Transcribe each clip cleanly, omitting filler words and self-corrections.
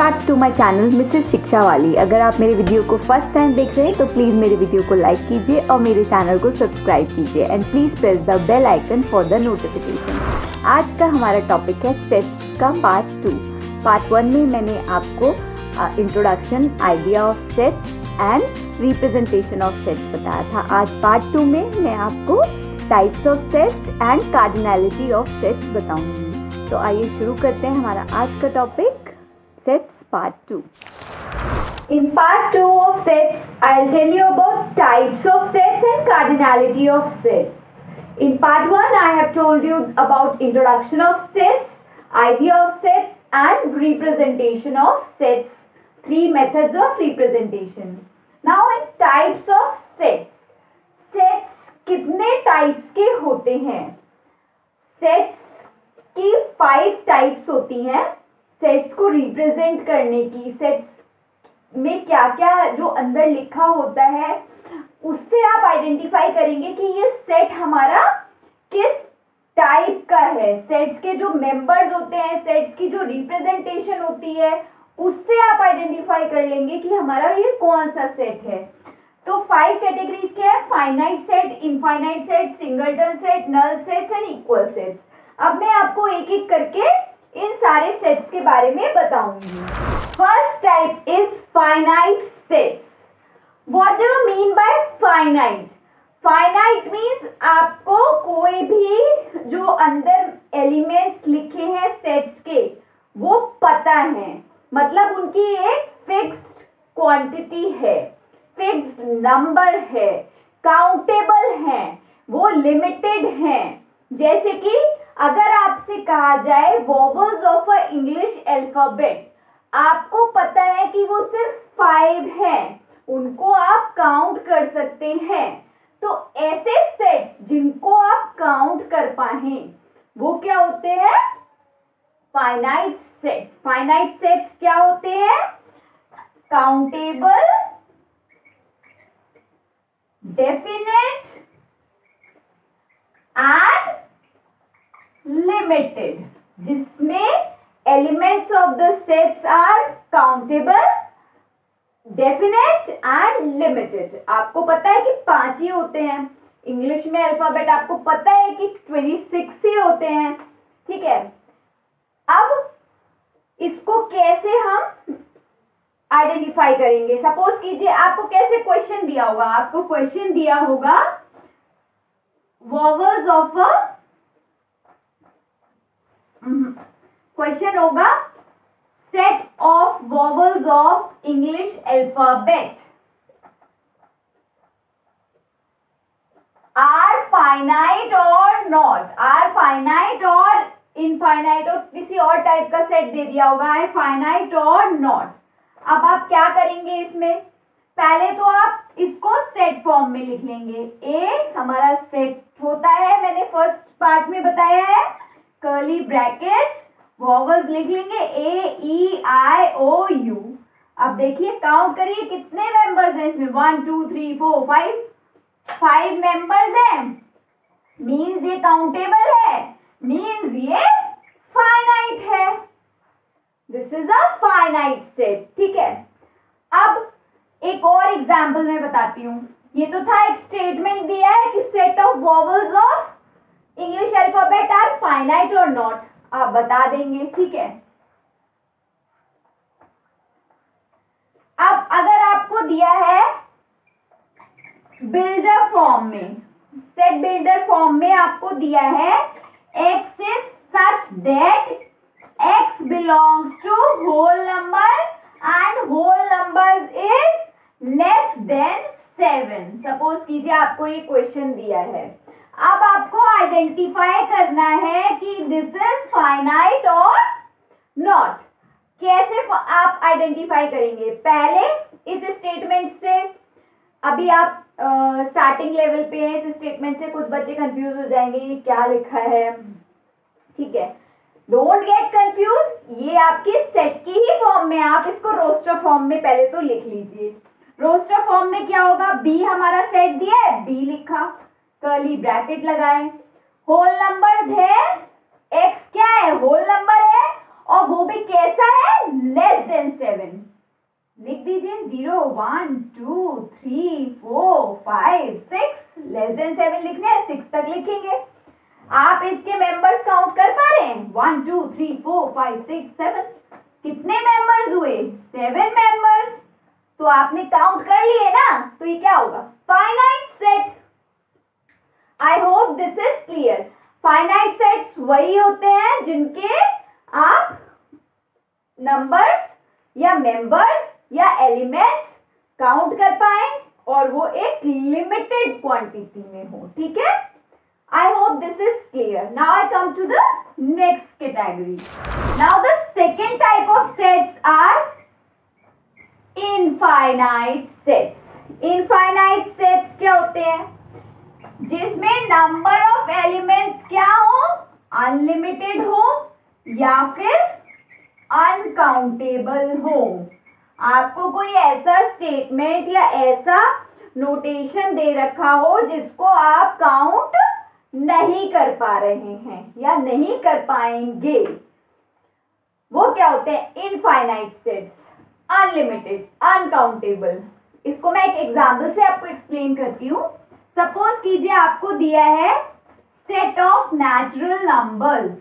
Back to my channel Mrs Shiksha वाली। अगर आप मेरे वीडियो को फर्स्ट टाइम देख रहे हैं तो प्लीज़ मेरे वीडियो को लाइक कीजिए और मेरे चैनल को सब्सक्राइब कीजिए and please press the bell icon for the notification. आज का हमारा टॉपिक है सेट्स का पार्ट 2। पार्ट 1 में मैंने आपको introduction, idea of sets and representation of sets बताया था। आज पार्ट 2 में मैं आपको types of sets and cardinality of sets बताऊंगी। तो आइए शुरू करते हैं हमारा आज का topic, sets part 2। In part 2 of sets, I'll tell you about types of sets and cardinality of sets. In part 1, I have told you about introduction of sets, idea of sets, and representation of sets. 3 methods of representation. Now, in types of sets. Sets कितने types के होते हैं? Sets की 5 types होती हैं sets को represent करने की। सेट्स में क्या क्या जो अंदर लिखा होता है उससे आप आइडेंटिफाई करेंगे कि ये सेट हमारा किस टाइप का है। सेट्स के जो मेंबर्स होते हैं, सेट्स की जो रिप्रेजेंटेशन होती है, उससे आप आइडेंटिफाई कर लेंगे कि हमारा ये कौन सा सेट है। तो 5 कैटेगरीज के हैं: finite set, infinite set, singleton set, null sets and equal sets. अब मैं आपको एक एक करके इन सारे सेट्स के बारे में बताऊंगी। First type is finite sets. What do you mean by finite? Finite means आपको कोई भी जो अंदर एलिमेंट्स लिखे हैं सेट्स के वो पता है, मतलब उनकी एक फिक्स्ड क्वांटिटी है, फिक्स्ड नंबर है, काउंटेबल है, वो लिमिटेड हैं। जैसे कि अगर आपसे कहा जाए vowels of a English alphabet, आपको पता है कि वो सिर्फ 5 हैं, उनको आप काउंट कर सकते हैं। तो ऐसे सेट्स जिनको आप काउंट कर पाए वो क्या होते हैं? Finite sets. फाइनाइट सेट्स क्या होते हैं? काउंटेबल, डेफिनेट एंड लिमिटेड, जिसमें elements of the sets are countable, definite and limited. आपको पता है कि 5 ही होते हैं। इंग्लिश में अल्फाबेट आपको पता है कि 26 ही होते हैं, ठीक है। अब इसको कैसे हम आइडेंटिफाई करेंगे? सपोज कीजिए आपको कैसे क्वेश्चन दिया होगा, आपको क्वेश्चन दिया होगा वोवेल्स ऑफ अ, क्वेश्चन होगा set of vowels of English alphabet are finite और नॉट, आर फाइनाइट और इनफाइनाइट, और किसी और टाइप का सेट दे दिया होगा है फाइनाइट और नॉट। अब आप क्या करेंगे इसमें? पहले तो आप इसको सेट फॉर्म में लिख लेंगे। ए हमारा सेट होता है, मैंने फर्स्ट पार्ट में बताया है, कर्ली ब्रैकेट्स, वोवेल्स लिख लेंगे ए ई आई ओ यू। अब देखिए काउंट करिए कितने मेंबर्स हैं इसमें, 1 2 3 4 5 मेंबर्स हैं। मीन्स ये काउंटेबल है, मीन्स ये फाइनाइट है। This is a finite set, ठीक है। अब एक और एग्जाम्पल मैं बताती हूँ। ये तो था, एक स्टेटमेंट दिया है कि set of vowels of English alphabet are finite और नॉट, आप बता देंगे, ठीक है। अब अगर आपको दिया है बिल्डर फॉर्म में, सेट बिल्डर फॉर्म में आपको दिया है x is such that x belongs to whole number and whole numbers is less than 7। Suppose कीजिए आपको ये क्वेश्चन दिया है। अब आपको आइडेंटिफाई करना है कि दिस इज फाइनाइट और नॉट। कैसे आप आइडेंटिफाई करेंगे? पहले इस स्टेटमेंट से, अभी आप स्टार्टिंग लेवल पे हैं, इस स्टेटमेंट से कुछ बच्चे कंफ्यूज हो जाएंगे ये क्या लिखा है, ठीक है। डोंट गेट कंफ्यूज, ये आपकी सेट की ही फॉर्म में, आप इसको रोस्टर फॉर्म में पहले तो लिख लीजिए। रोस्टर फॉर्म में क्या होगा? बी हमारा सेट दिया है, बी लिखा, कर्ली ब्रैकेट लगाए, होल नंबर्स है, एक्स क्या है? होल नंबर है, और वो भी कैसा है? Less than 7। 0 1 2 3 4 5 6 लेस देन 7 लिखने हैं, 6 तक लिखेंगे। आप इसके मेंबर्स काउंट कर पा रहे हैं? 1 2 3 4 5 6 7 कितने मेंबर्स हुए? 7 मेंबर्स। तो आपने काउंट कर लिए ना, तो ये क्या होगा? Finite set. I hope this is clear. Finite sets वही होते हैं जिनके आप नंबर्स या मेंबर्स या एलिमेंट्स काउंट कर पाए और वो एक लिमिटेड क्वांटिटी में हो। ठीक है, I hope this is clear. Now I come to the next category. Now the second type of sets are infinite sets. Infinite sets क्या होते हैं? जिसमें नंबर ऑफ एलिमेंट्स क्या हो? अनलिमिटेड हो या फिर अनकाउंटेबल हो। आपको कोई ऐसा स्टेटमेंट या ऐसा नोटेशन दे रखा हो जिसको आप काउंट नहीं कर पा रहे हैं या नहीं कर पाएंगे, वो क्या होते हैं? Infinite sets, unlimited, uncountable. इसको मैं एक एग्जांपल से आपको एक्सप्लेन करती हूँ। सपोज कीजिए आपको दिया है set of natural numbers.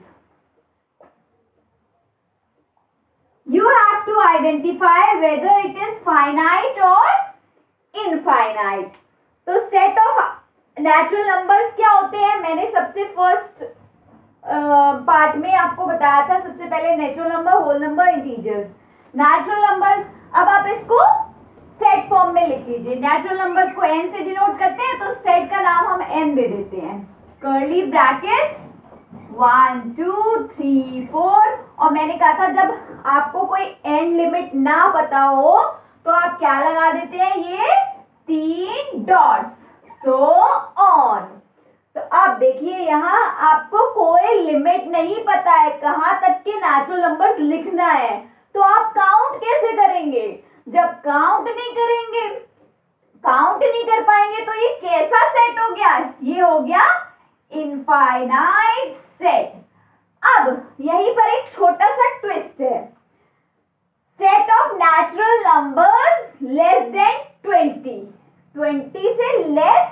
You have to identify whether it is finite or infinite. तो सेट ऑफ नेचुरल नंबर्स क्या होते हैं? मैंने सबसे फर्स्ट पार्ट में आपको बताया था। सबसे पहले natural number, whole number, integers. Natural numbers, अब आप इसको सेट फॉर्म में लिख लीजिए। नेचुरल नंबर्स को n से डिनोट करते हैं, तो सेट का नाम हम n दे देते हैं। Curly bracket 1 2 3 4। और मैंने कहा था जब आपको कोई एंड लिमिट ना पता हो तो आप क्या लगा देते हैं? ये 3 डॉट्स, सो ऑन। तो अब देखिए यहाँ आपको कोई लिमिट नहीं पता है कहां तक के नेचुरल नंबर्स लिखना है, तो आप काउंट कैसे करेंगे? जब काउंट नहीं करेंगे, काउंट नहीं कर पाएंगे, तो ये कैसा सेट हो गया? ये हो गया इनफाइनाइट सेट। अब यहीं पर एक छोटा सा ट्विस्ट है। Set of natural numbers less than 20, 20 से लेस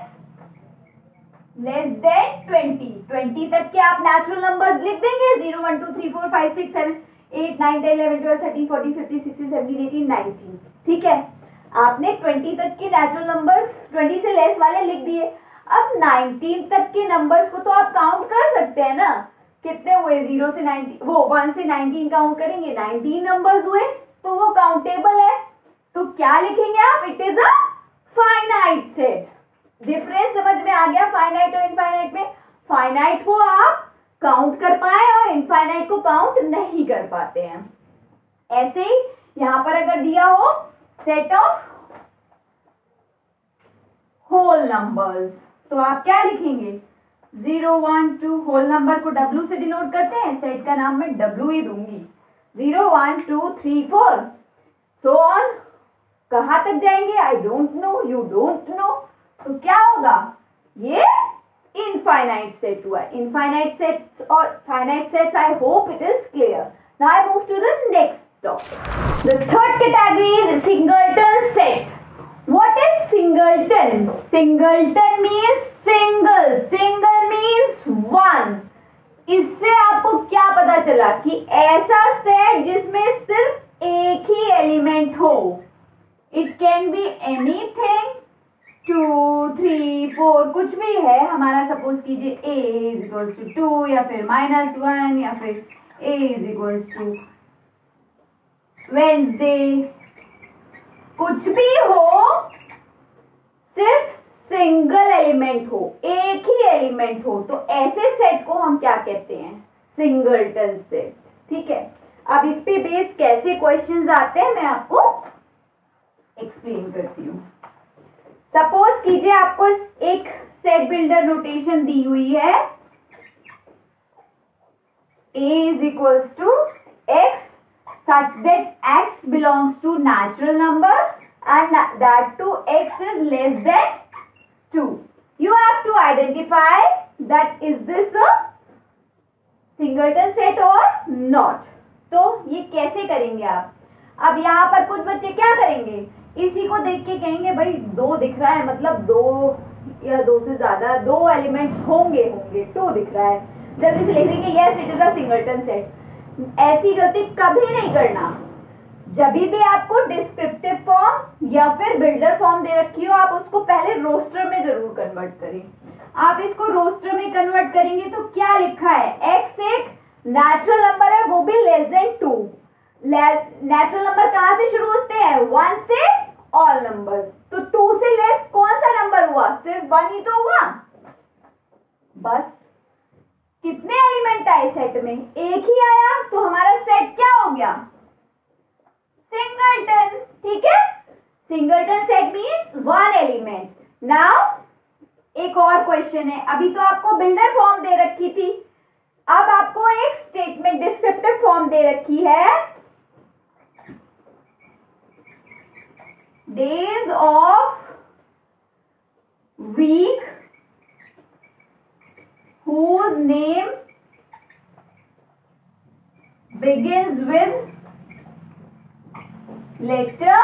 देन 20 तक के आप नेचुरल नंबर्स लिख देंगे। 0 1 2 3 4 5 6 7 8 9 10 11 12 13 14 15 16 17 18 19। ठीक है, आपने 20 तक के नेचुरल नंबर्स 20 से लेस वाले लिख दिए। अब 19 तक के नंबर्स को तो आप काउंट कर सकते हैं ना, कितने हुए? 0 से 19, वो 1 से 19 काउंट करेंगे, 19 नंबर्स हुए, तो वो काउंटेबल है। तो क्या लिखेंगे आप? It is a finite set. Difference समझ में आ गया फाइनाइट और इनफाइनाइट में? फाइनाइट को आप काउंट कर पाए और इनफाइनाइट को काउंट नहीं कर पाते हैं। ऐसे ही यहां पर अगर दिया हो सेट ऑफ होल नंबर्स, तो आप क्या लिखेंगे? 0 1 2, होल नंबर को W से डिनोट करते हैं, सेट का नाम मैं W ही दूंगी। 0 1 2 3 4 सो ऑन। कहां तक जाएंगे? I don't know, you don't know. तो क्या होगा? ये इनफाइनाइट सेट हुआ। इनफाइनाइट सेट्स और finite sets, I hope it is clear. Now I move to the next topic. The third category is singleton set. What is singleton? Singleton means single. Single means one. इससे आपको क्या पता चला कि ऐसा set जिसमें सिर्फ एक ही एलिमेंट हो। It can be anything, 2 3 4 कुछ भी है हमारा। सपोज कीजिए a is equals to 2 या फिर -1 या फिर a is equals to Wednesday, कुछ भी हो, सिर्फ सिंगल एलिमेंट हो, एक ही एलिमेंट हो, तो ऐसे सेट को हम क्या कहते हैं? Singleton set. ठीक है, अब इस पे बेस्ड कैसे क्वेश्चंस आते हैं मैं आपको एक्सप्लेन करती हूँ। सपोज कीजिए आपको एक सेट बिल्डर नोटेशन दी हुई है, a is equals to x such that x belongs to natural number and that too x is less than 2. You have to identify that is this a singleton set or not. तो ये कैसे करेंगे आप? अब यहाँ पर कुछ बच्चे क्या करेंगे? इसी को देख के कहेंगे भाई 2 दिख रहा है, मतलब 2 या 2 से ज्यादा 2 एलिमेंट्स होंगे 2 दिख रहा है, जल्दी से लिख देंगे yes it is a singleton set. ऐसी गलती कभी नहीं करना। जब भी आपको डिस्क्रिप्टिव फॉर्म या फिर बिल्डर फॉर्म दे रखी हो, आप उसको पहले रोस्टर में जरूर कन्वर्ट करें। आप इसको रोस्टर में कन्वर्ट करेंगे तो क्या लिखा है, x एक नेचुरल नंबर है, वो भी लेस देन 2। नेचुरल नंबर कहां से शुरू होते हैं, 1 से ऑल नंबर्स, तो 2 से लेस कौन सा नंबर हुआ, सिर्फ 1 ही तो हुआ। बस कितने एलिमेंट आए सेट में, एक ही आया, तो हमारा सेट क्या हो गया, सिंगलटन। ठीक है, singleton set means 1 element. Now एक और क्वेश्चन है, अभी तो आपको बिल्डर फॉर्म दे रखी थी, अब आपको एक स्टेटमेंट डिस्क्रिप्टिव फॉर्म दे रखी है, days of week whose name begins with letter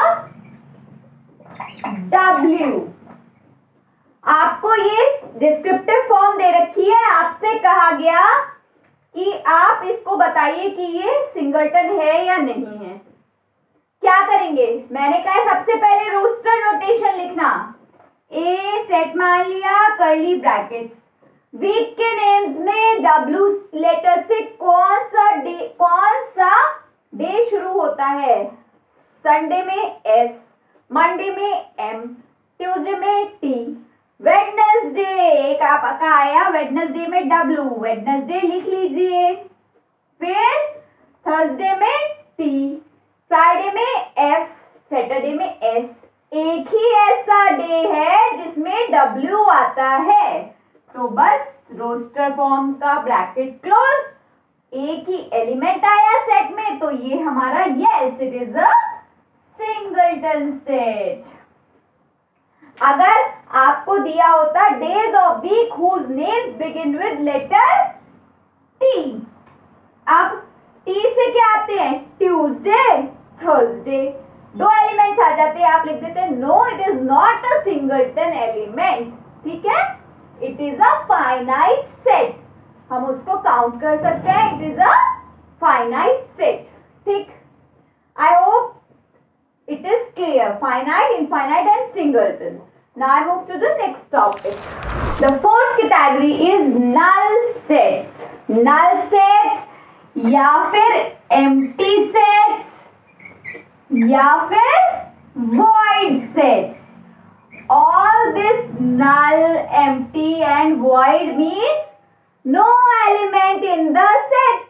W। आपको ये डिस्क्रिप्टिव फॉर्म दे रखी है, आपसे कहा गया कि आप इसको बताइए कि ये सिंगलटन है या नहीं है। क्या करेंगे, मैंने कहा सबसे पहले रोस्टर नोटेशन लिखना, ए सेट मान लिया कर्ली ब्रैकेट्स, वीक के नेम्स में W लेटर से कौन सा डे शुरू होता है, संडे में S, मंडे में M, ट्यूसडे में T, वेडनेसडे एक आपका आया, वेडनेसडे में W, वेडनेसडे लिख लीजिए, फिर थर्सडे में T, फ्राइडे में F, सैटरडे में S। एक ही ऐसा डे है जिसमें W आता है, तो बस रोस्टर फॉर्म का ब्रैकेट क्लोज, एक ही एलिमेंट आया सेट में, तो ये हमारा yes it is a singleton set. अगर आपको दिया होता days of week whose names begin with letter T, अब टी से क्या आते हैं, ट्यूसडे थर्सडे, 2 एलिमेंट्स आ जाते हैं, आप लिख देते हैं no it is not a singleton element. ठीक है, it is a finite set, हम उसको काउंट कर सकते हैं, it is a finite set. ठीक, I hope it is clear, finite, infinite and singleton. Now I move to the next topic. The fourth category is null sets. Null sets या फिर empty sets या फिर void sets. All this null, empty and void means no element in the set.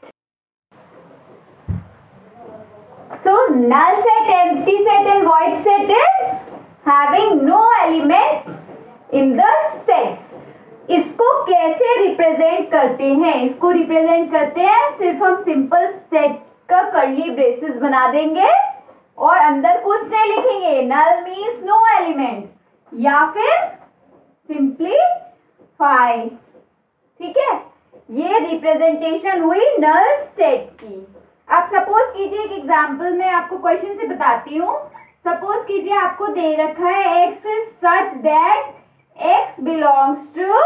So null set, empty set and void set is having no element in the sets. इसको कैसे represent करते हैं, इसको represent करते हैं सिर्फ हम simple set का कर्ली ब्रेसेस बना देंगे और अंदर कुछ नहीं लिखेंगे, नल मीन्स नो एलिमेंट या फिर सिंपलीफाई। ठीक है, ये रिप्रेजेंटेशन हुई नल सेट की। आप सपोज कीजिए एक एग्जाम्पल में आपको क्वेश्चन से बताती हूँ। सपोज कीजिए आपको दे रखा है x is such that x belongs to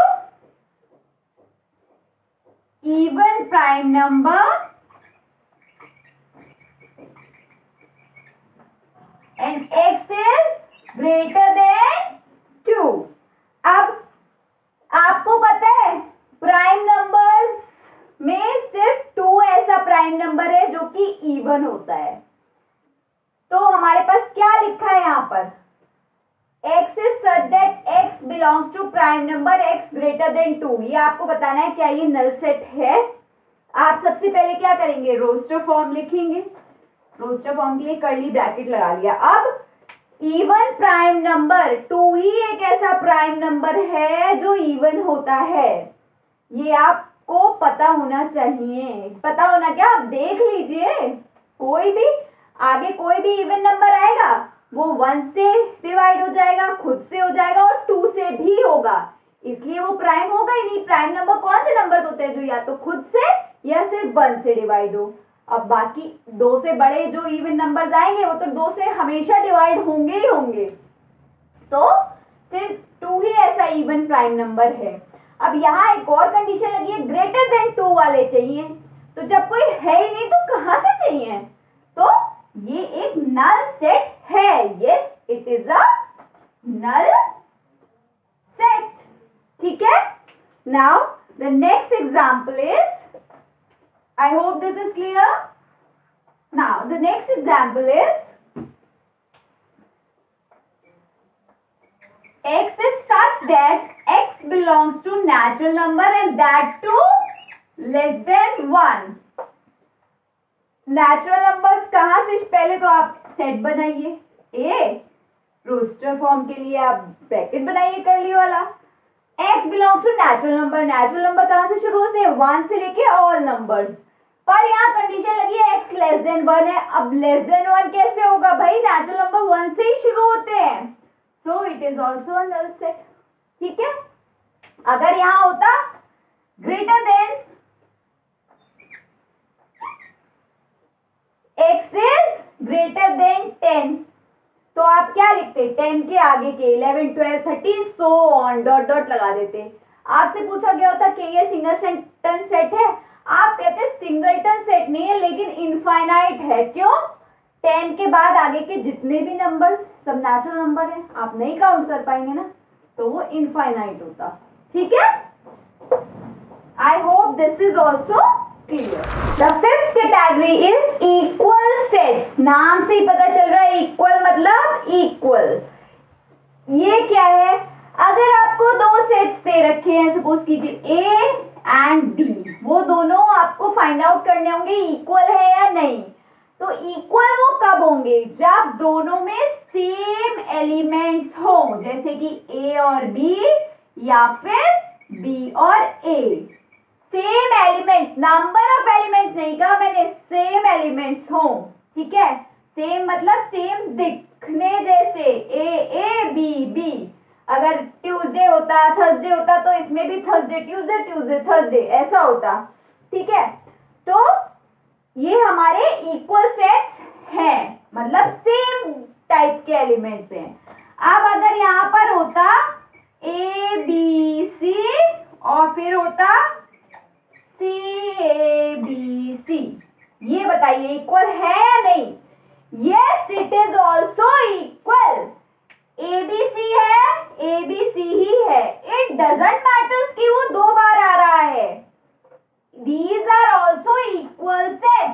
even prime number and x is greater than 2। अब आपको पता है प्राइम नंबर्स में सिर्फ 2 ऐसा प्राइम नंबर है जो कि इवन होता है, तो हमारे पास क्या लिखा है यहाँ पर, x is such that x belongs to prime number x greater than 2। ये आपको बताना है क्या ये नल सेट है। आप सबसे पहले क्या करेंगे, रोस्टर फॉर्म लिखेंगे, रोस्टर फॉर्म के लिए कर्ली ब्रैकेट लगा लिया। अब इवन प्राइम नंबर 2 ही एक ऐसा प्राइम नंबर है जो इवन होता है, ये आप को पता होना चाहिए। पता होना क्या, आप देख लीजिए कोई भी आगे कोई भी इवन नंबर आएगा वो 1 से डिवाइड हो जाएगा, खुद से हो जाएगा और 2 से भी होगा, इसलिए वो प्राइम होगा ही नहीं। प्राइम नंबर कौन से नंबर होते हैं जो या तो खुद से या सिर्फ 1 से डिवाइड हो। अब बाकी 2 से बड़े जो इवन नंबर्स आएंगे वो तो 2 से हमेशा डिवाइड होंगे ही होंगे, तो सिर्फ 2 ही ऐसा इवन प्राइम नंबर है। अब यहाँ एक और कंडीशन लगी है, ग्रेटर देन 2 वाले चाहिए, तो जब कोई है ही नहीं तो कहाँ से चाहिए, तो ये एक नल सेट है। Yes, it is a null set. ठीक है, now the next example is, I hope this is clear. Now the next example is, x is such that x belongs to natural number and that too less than 1. Natural numbers कहाँ से, पहले तो आप set बनाइए, roster form के लिए आप bracket बनाइए कर्ली वाला। x belongs to natural number, natural number कहाँ से शुरू होते हैं, 1 से लेके ऑल नंबर्स, पर यहाँ कंडीशन लगी है x लेस देन 1 है। अब लेस देन 1 कैसे होगा भाई, नेचुरल नंबर 1 से ही शुरू होते हैं, so it is also a null set. ठीक है, अगर यहाँ होता greater than x is greater than 10, तो आप क्या लिखते, 10 के आगे के 11 12 13 सो ऑन डॉट डॉट लगा देते। आपसे पूछा गया होता कि ये सिंगलटन सेट है, आप कहते सिंगलटन सेट नहीं है लेकिन इनफाइनाइट है। क्यों, 10 के बाद आगे के जितने भी नंबर सब नेचुरल नंबर हैं, आप नहीं काउंट कर पाएंगे ना, तो वो इनफाइनाइट होता। ठीक है, I hope this is also clear. The fifth category is equal sets. नाम से ही पता चल रहा है इक्वल मतलब इक्वल। ये क्या है, अगर आपको 2 सेट्स दे रखे हैं, सपोज कीजिए ए एंड बी, वो दोनों आपको फाइंड आउट करने होंगे इक्वल है या नहीं। तो इक्वल वो कब होंगे, जब दोनों में सेम एलिमेंट्स हो, जैसे कि ए और बी या फिर बी और A. Same elements, number of elements नहीं कहा मैंने, सेम एलिमेंट्स हो। ठीक है, सेम मतलब सेम दिखने जैसे, ए बी बी। अगर ट्यूसडे होता थर्सडे होता तो इसमें भी थर्सडे ट्यूसडे ट्यूसडे थर्सडे ऐसा होता। ठीक है, तो ये हमारे इक्वल सेट्स हैं, मतलब सेम टाइप के एलिमेंट्स हैं। अब अगर यहाँ पर होता ए बी सी और फिर होता सी ए बी सी, ये बताइए इक्वल है या नहीं। Yes, it is also equal. ABC है, ABC ही है, इट डजंट मैटर्स कि वो 2 बार आ रहा है। These are also equal sets.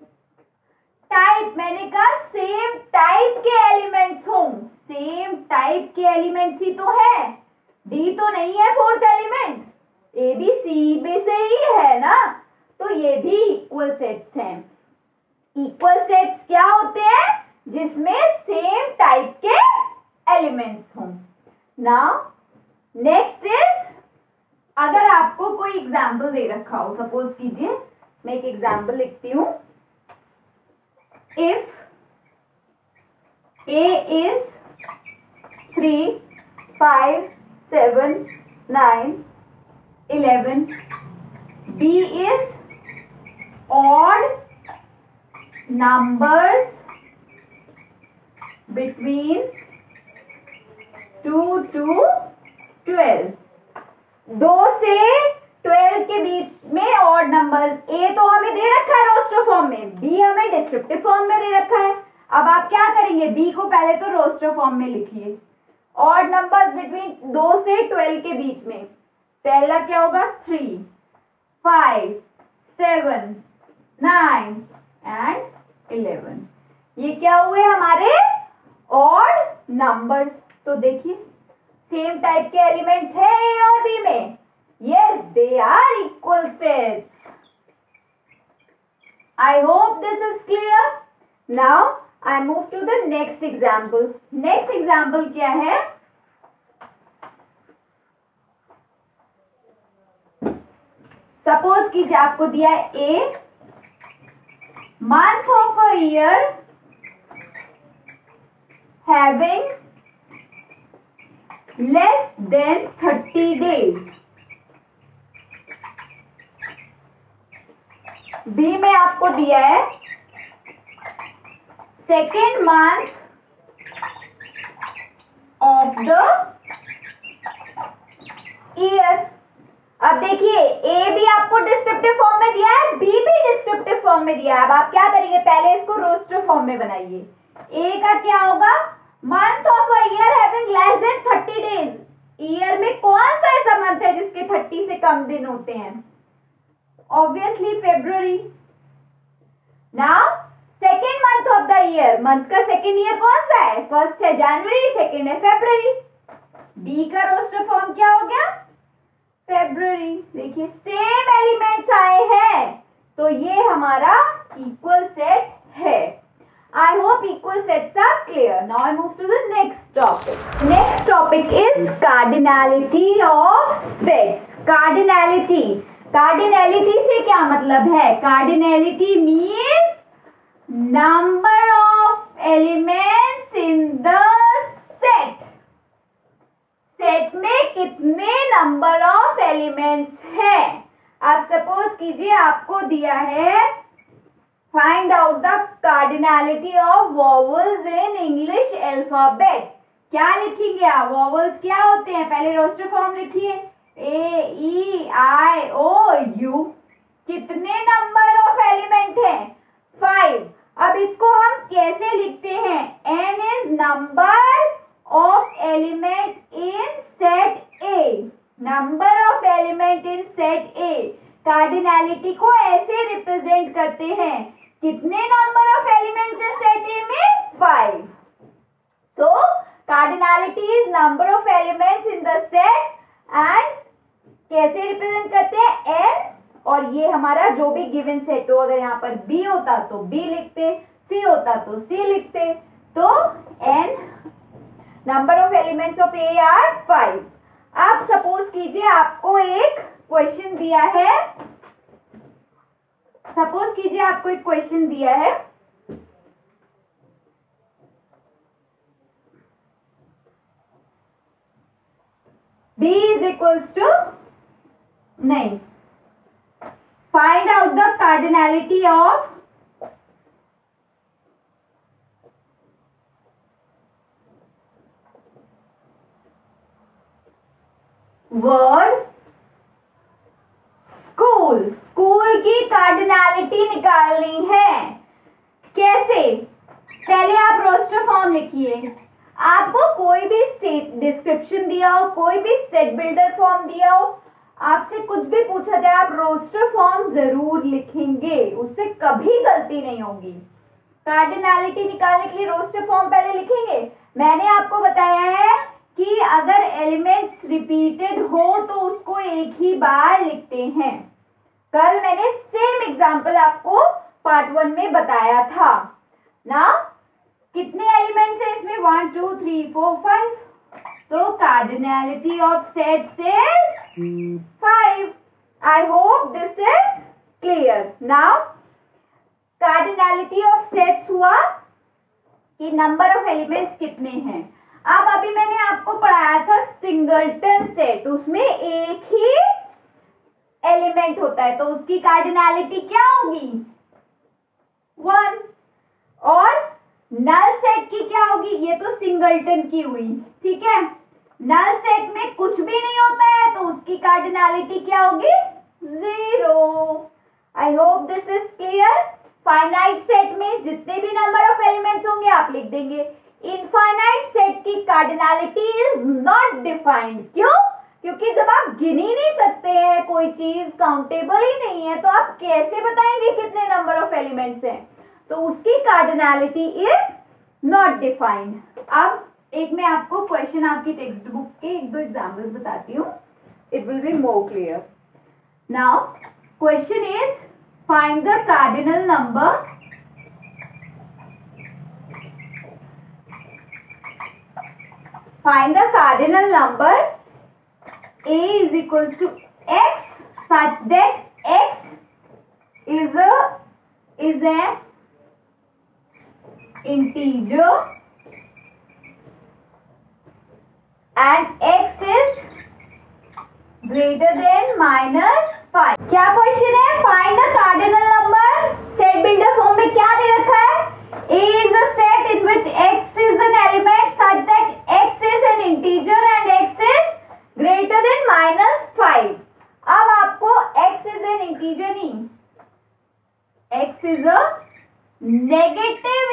Type मैंने कहा सेम टाइप के एलिमेंट्स हों, सेम टाइप के एलिमेंट्स ही तो है, D तो नहीं है फोर्थ एलिमेंट, ABC में से ही है ना, तो ये भी इक्वल सेट्स हैं। इक्वल सेट्स क्या होते हैं, जिसमें सेम टाइप के एलिमेंट्स हों। नाउ नेक्स्ट इज, अगर आपको कोई एग्जाम्पल दे रखा हो, सपोज कीजिए मैं एक एग्जाम्पल लिखती हूं, if A is 3 5 7 9 11, B is odd numbers between 2 to 12, 2 से 12 के बीच में ऑड नंबर। ए तो हमें दे रखा है रोस्टर फॉर्म में, बी हमें डिस्क्रिप्टिव फॉर्म में दे रखा है। अब आप क्या करेंगे, बी को पहले तो रोस्टर फॉर्म में लिखिए, ऑड नंबर्स बिटवीन 2 से 12 के बीच में। पहला क्या होगा, 3 5 7 9 एंड 11, ये क्या हुए हमारे ऑड नंबर्स। तो देखिए सेम टाइप के एलिमेंट्स है ए और बी में, yes they are equal sets. I hope this is clear. Now I move to the next example. Next example क्या है, सपोज कीजिए आपको दिया है A, month of a year having less than 30 days, B में आपको दिया है second month of the year. अब देखिए ए भी आपको डिस्क्रिप्टिव फॉर्म में दिया है, बी भी डिस्क्रिप्टिव फॉर्म में दिया है। अब आप क्या करेंगे, पहले इसको रोस्टर फॉर्म में बनाइए। ए का क्या होगा, month of a year having less than 30 days. Year में कौन सा ऐसा मंथ है जिसके 30 से कम दिन होते हैं? Obviously February. Now second month of the year, month का सेकेंड ईयर कौन सा है? फर्स्ट है जनवरी, सेकेंड है फेब्रुअरी। बी का रोस्टर फॉर्म क्या हो गया, फेब्रुअरी। देखिए सेम एलिमेंट्स आए हैं तो ये हमारा इक्वल सेट है। I hope equal sets are clear. Now I move to the next topic. Next topic is cardinality of sets. Cardinality. Cardinality से क्या मतलब है? Cardinality means number of elements in the set. Set में कितने number of elements हैं? आप suppose कीजिए आपको दिया है find out the cardinality of vowels in English alphabet. क्या लिखेंगे आप? वॉवल्स क्या होते हैं? पहले रोस्टर फॉर्म लिखिए, A E I O U. कितने नंबर ऑफ एलिमेंट हैं? 5। अब इसको हम कैसे लिखते हैं? n is number of element in set A, number of element in set A। Cardinality को ऐसे रिप्रेजेंट करते हैं, कितने नंबर ऑफ एलिमेंट्स हैं सेट A में? 5। तो cardinality is number of elements in the set and कैसे रिप्रेजेंट करते हैं? n। और ये हमारा जो भी गिवन सेट हो, अगर यहाँ पर B होता तो B लिखते, C होता तो C लिखते, तो n number of elements of A are 5। आप सपोज कीजिए आपको एक क्वेश्चन दिया है, सपोज कीजिए आपको एक क्वेश्चन दिया है b इज इक्वल्स टू, नहीं, find out the cardinality of word school. School की कार्डिनैलिटी निकालनी है। कैसे? पहले आप रोस्टर फॉर्म लिखिए। आपको कोई भी डिस्क्रिप्शन दिया हो, कोई भी सेट बिल्डर फॉर्म दिया हो, आपसे कुछ भी पूछा जाए, आप रोस्टर फॉर्म जरूर लिखेंगे, उससे कभी गलती नहीं होगी। कार्डिनैलिटी निकालने के लिए रोस्टर फॉर्म पहले लिखेंगे। मैंने आपको बताया है कि अगर एलिमेंट्स रिपीटेड हो तो उसको एक ही बार लिखते हैं। कल मैंने सेम एग्जांपल आपको पार्ट 1 में बताया था ना। कितने एलिमेंट्स हैं इसमें? 1 2 3 4 5। तो cardinality of sets is 5। I hope this is clear. Now cardinality of sets हुआ कि नंबर ऑफ एलिमेंट्स कितने हैं। अब अभी मैंने आपको पढ़ाया था सिंगलटन सेट, उसमें एक ही एलिमेंट होता है तो उसकी कार्डिनैलिटी क्या होगी? 1। और नल सेट की क्या होगी? ये तो सिंगलटन की हुई, ठीक है। नल सेट में कुछ भी नहीं होता है तो उसकी कार्डिनैलिटी क्या होगी? 0। I hope this is clear. Finite set में जितने भी नंबर ऑफ एलिमेंट्स होंगे आप लिख देंगे। इनफाइनाइट सेट की कार्डिनैलिटी इज नॉट डिफाइंड। क्यों? क्योंकि जब आप गिन ही नहीं सकते हैं, कोई चीज काउंटेबल ही नहीं है, तो आप कैसे बताएंगे कितने नंबर ऑफ एलिमेंट्स हैं? तो उसकी कार्डिनैलिटी इज नॉट डिफाइंड। अब एक मैं आपको क्वेश्चन आपकी टेक्स्ट बुक के 1-2 एग्जाम्पल्स बताती हूँ, it will be more clear. Now question is find the cardinal number find the cardinal number a is equals to x such that x is an integer and x is greater than -5। क्या question है? Find the cardinal number set builder form में क्या दे रखा है? A is a set in which x is an element such that x is an integer and x is greater than -5. अब आपको x is an integer नहीं, x is a negative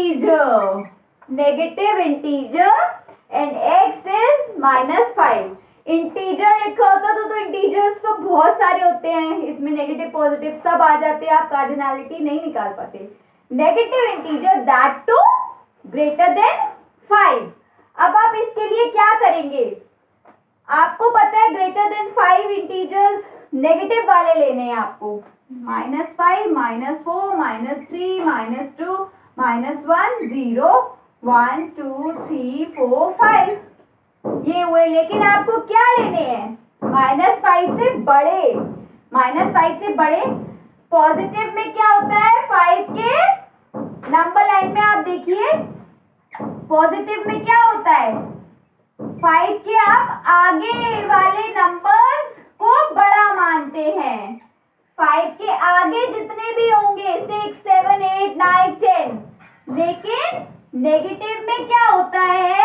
integer and x is -5. Integer लिखा होता तो integers तो बहुत सारे होते हैं, इसमें नेगेटिव पॉजिटिव सब आ जाते हैं, आप कार्डिनैलिटी नहीं निकाल पाते। Negative integer that too greater than 5। अब आप इसके लिए क्या करेंगे? आपको पता है ग्रेटर देन 5 इंटीजर्स नेगेटिव वाले लेने हैं आपको। -5, -4, -3, -2, -1, 0, 1, 2, 3, 4, 5 ये हुए। लेकिन आपको क्या लेने हैं? -5 से बड़े। -5 से बड़े पॉजिटिव में क्या होता है? 5 के नंबर लाइन में आप देखिए पॉजिटिव में क्या होता है? 5 के आप आगे वाले नंबर्स को बड़ा मानते हैं। 5 के आगे जितने भी होंगे 6, 7, 8, 9, 10। लेकिन नेगेटिव में क्या होता है?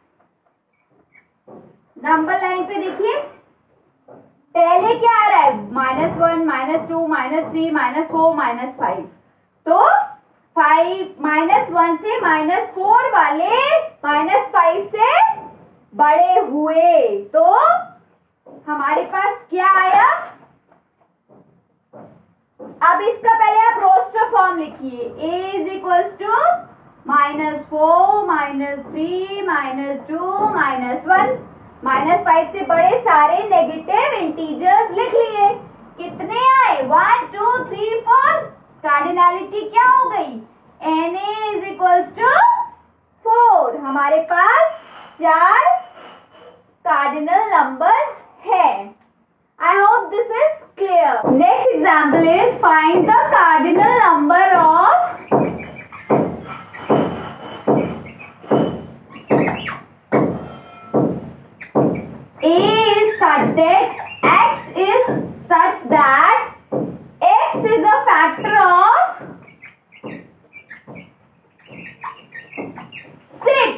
नंबर लाइन पे देखिए पहले क्या आ रहा है? -1, -2, -3, -4, -5। तो 1 से -4 वाले -5 से बड़े हुए। तो हमारे पास क्या आया? अब इसका पहले आप रोस्टर फॉर्म लिखिए। A is equals to -4, -3, -2, -1। -5 से बड़े सारे नेगेटिव इंटीजर्स लिख लिए। कितने आए? 1, 2, 3, 4। कार्डिनैलिटी क्या हो गई? Na is equals to 4। हमारे पास 4 कार्डिनल नंबर्स है। I hope this is clear. Next example is find the cardinal number of A is such that x is such that x is a factor of 6।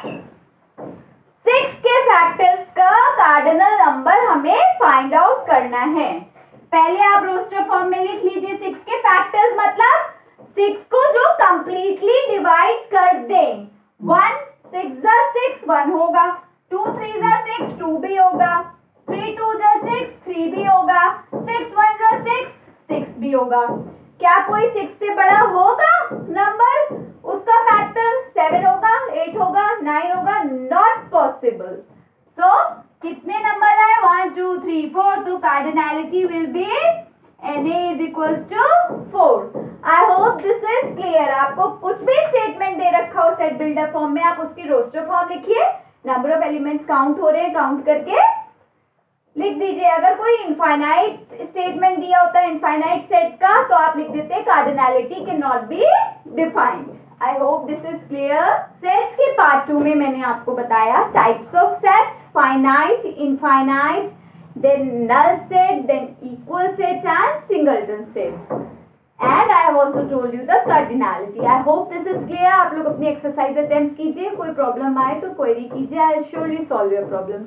6 के factors का cardinal number हमें find out करना है। पहले आप roster form में लिख लीजिए 6 के फैक्टर्स, मतलब 6 को जो कंप्लीटली डिवाइड कर दें। 1 6 6 1 होगा, 2 3 6 2 भी होगा, 3 2 6 3 भी होगा, 6 1 6 6 भी होगा। क्या कोई 6 से बड़ा होगा नंबर? उसका फैक्टर 7 होगा, 8 होगा, 9 होगा? Not possible. तो कितने नंबर आए? 1 2 3 4। तो cardinality will be Na is equals to 4। I hope this is clear। आपको कुछ भी स्टेटमेंट दे रखा हो सेट बिल्डर फॉर्म में, आप उसकी रोस्टर फॉर्म लिखिए। नंबर ऑफ एलिमेंट्स काउंट हो रहे हैं, काउंट करके लिख दीजिए। अगर कोई इनफाइनाइट स्टेटमेंट दिया होता है इनफाइनाइट सेट का, तो आप लिख देते हैं cardinality can not be defined. I hope this is clear. Sets के पार्ट 2 में मैंने आपको बताया types of sets, finite, infinite, then null set, then equal sets and singleton sets, and I have also told you the cardinality। I hope this is clear। आप लोग अपनी exercise attempt कीजिए, कोई प्रॉब्लम आए तो क्वेरी कीजिए। I will surely solve your problem।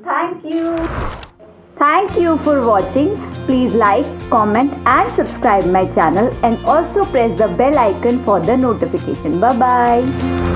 Thank you for watching। Please like, comment and subscribe my channel and also press the bell icon for the notification। Bye bye।